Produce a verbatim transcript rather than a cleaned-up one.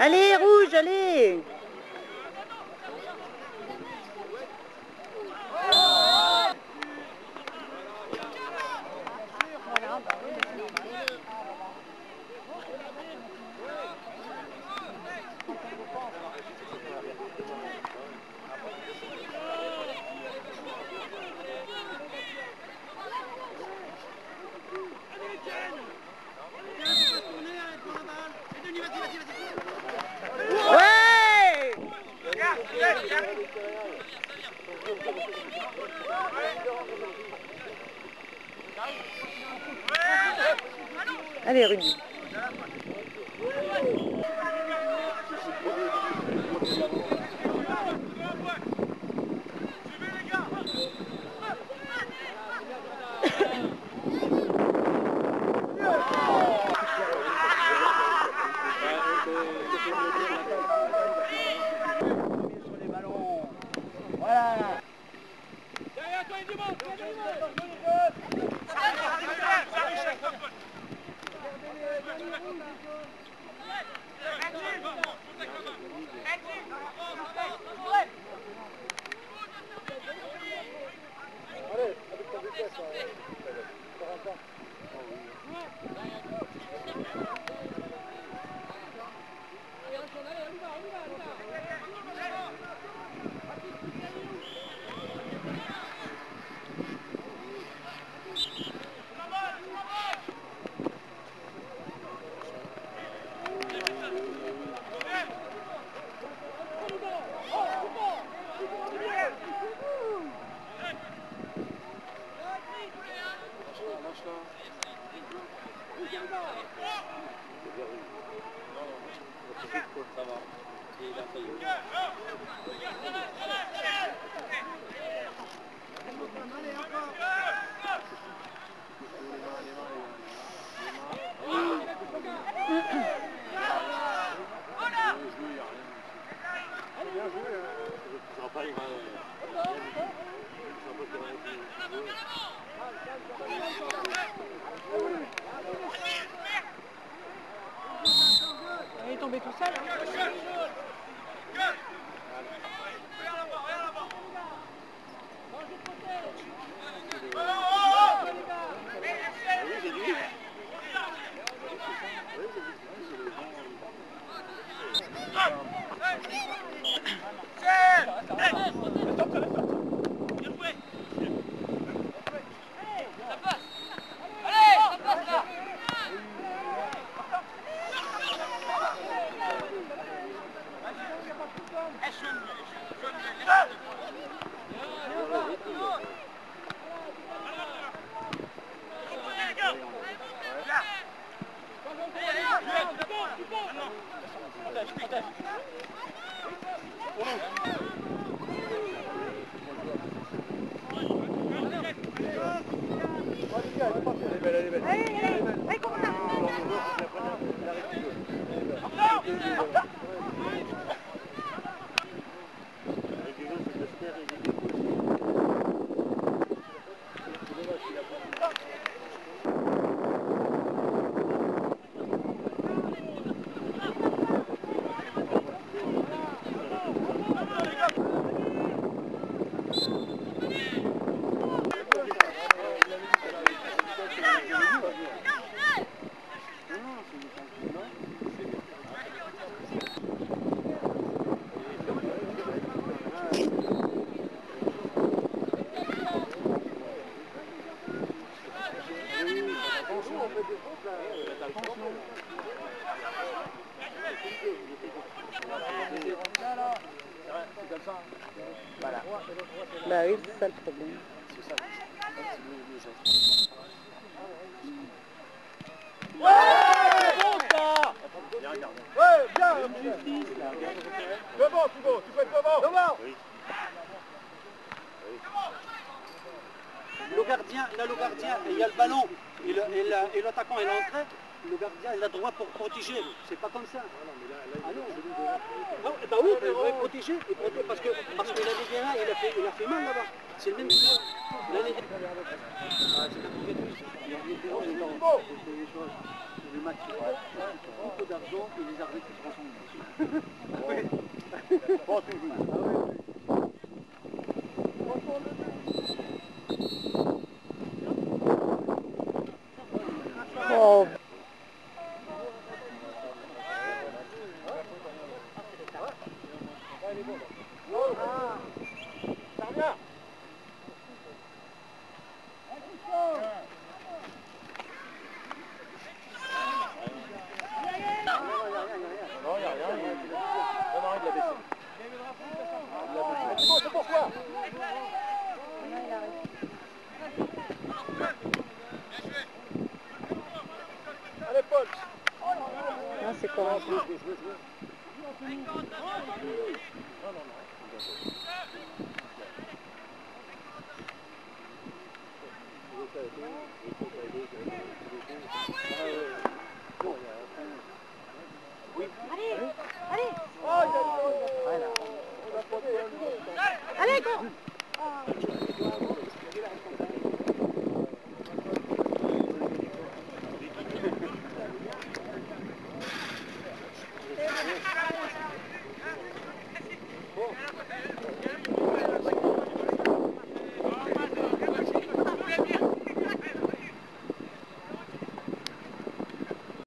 Allez, rouge, allez. Allez, Rudy. Voilà. Derrière toi, il du monde. Allez, avec ta vitesse, quarante ans. Ça va. Et il a failli. Il est tombé tout seul. Voilà. Bah oui, c'est ça le problème. C'est ça. Ouais, bon ça. Bien regardé. Ouais, bien. Devant, Thibaut, tu peux être devant. Devant. Oui. Le gardien, là le gardien, il y a le ballon, et l'attaquant est entré, le gardien il a droit pour protéger, c'est pas comme ça. Ah non, non, bah oui, il doit protéger, il protège, parce que parce que l'année dernière il a fait il a fait mal là-bas. C'est le même joueur. L'année dernière. le match, beaucoup d'argent et les arbitres qui seront son match. Pas toujours. Oh. Non, il n'y a rien. Non, non, il l'a baissé. C'est bon, c'est pour toi. Allez, Paul. Non, c'est quoi? Non, non, non.